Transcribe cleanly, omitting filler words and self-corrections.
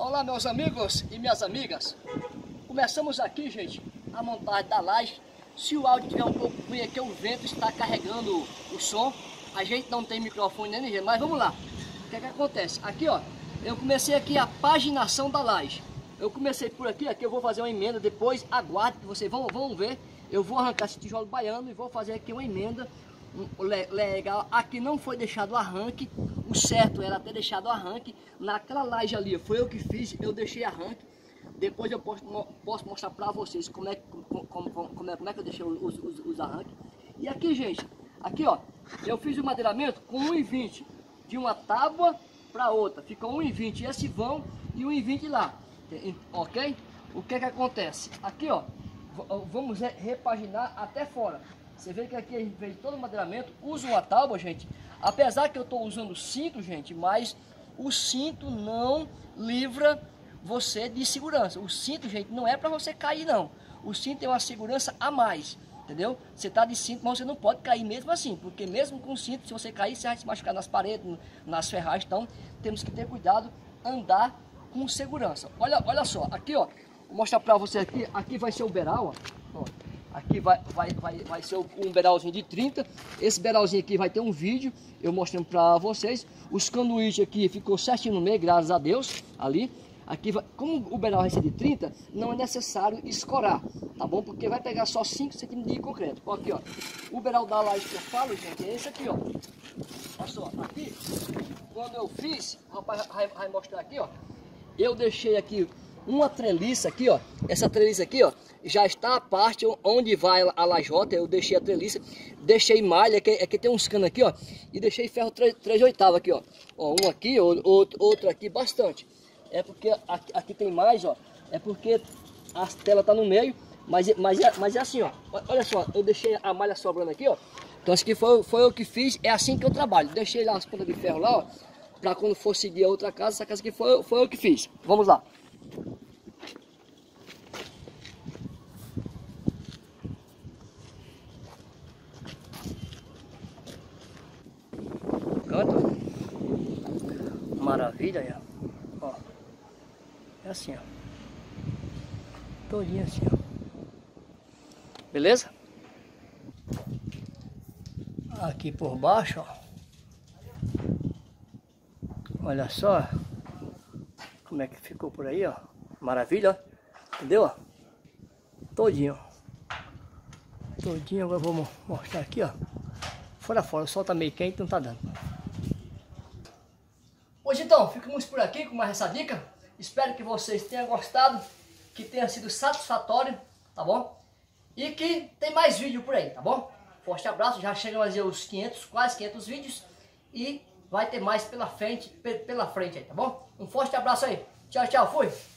Olá, meus amigos e minhas amigas. Começamos aqui, gente, a montagem da laje. Se o áudio tiver um pouco ruim, é que o vento está carregando o som. A gente não tem microfone nem ninguém, mas vamos lá. O que é que acontece? Aqui, ó, eu comecei aqui a paginação da laje. Eu comecei por aqui, eu vou fazer uma emenda, depois aguarde que vocês vão ver. Eu vou arrancar esse tijolo baiano e vou fazer aqui uma emenda legal. Aqui não foi deixado o arranque, o certo era ter deixado o arranque. Naquela laje ali, foi eu que fiz, eu deixei arranque. Depois eu posso mostrar pra vocês como é que eu deixei os arranques. E aqui, gente, aqui ó, eu fiz o madeiramento com 1,20 de uma tábua para outra, ficou 1,20 esse vão e 1,20 lá, ok? O que é que acontece? Aqui ó, vamos repaginar até fora. Você vê que aqui a gente fez todo o madeiramento, usa uma tábua, gente. Apesar que eu estou usando cinto, gente, mas o cinto não livra você de segurança. O cinto, gente, não é para você cair, não. O cinto é uma segurança a mais, entendeu? Você está de cinto, mas você não pode cair mesmo assim, porque mesmo com cinto, se você cair, você vai se machucar nas paredes, nas ferragens. Então, temos que ter cuidado, andar com segurança. Olha só, aqui, ó, vou mostrar para você aqui. Aqui vai ser o beiral, ó. Aqui vai ser um beralzinho de 30. Esse beralzinho aqui vai ter um vídeo eu mostrando para vocês. Os canuítes aqui ficou certinho no meio, graças a Deus. Ali, aqui vai, como o beral vai ser de 30, não é necessário escorar, tá bom? Porque vai pegar só 5 centímetros de concreto. Ó, aqui, ó, o beral da laje que eu falo, gente, é esse aqui, ó. Olha só, aqui, quando eu fiz, o rapaz vai mostrar aqui, ó. Eu deixei aqui uma treliça aqui, ó. Essa treliça aqui, ó, já está a parte onde vai a lajota. Eu deixei a treliça, deixei malha, aqui tem uns canos aqui, ó, e deixei ferro 3/8 aqui, ó. Ó, um aqui, outro aqui, bastante. É porque aqui tem mais, ó. É porque a tela tá no meio, mas é assim, ó. Olha só, eu deixei a malha sobrando aqui, ó. Então isso aqui foi eu que fiz, é assim que eu trabalho. Deixei lá as pontas de ferro lá, ó, para quando for seguir a outra casa. Essa casa aqui foi eu que fiz. Vamos lá. Canto. Maravilha, ó. É assim, ó. Todinho assim, ó. Beleza? Aqui por baixo, ó. Olha só como é que ficou por aí, ó. Maravilha, ó. Entendeu, ó? Todinho. Todinho, agora eu vou mostrar aqui, ó. Fora, o sol tá meio quente, não tá dando. Hoje então, ficamos por aqui com mais essa dica. Espero que vocês tenham gostado, que tenha sido satisfatório, tá bom? E que tem mais vídeo por aí, tá bom? Forte abraço, já chegamos aos 500, quase 500 vídeos. E vai ter mais pela frente aí, tá bom? Um forte abraço aí. Tchau, tchau, fui!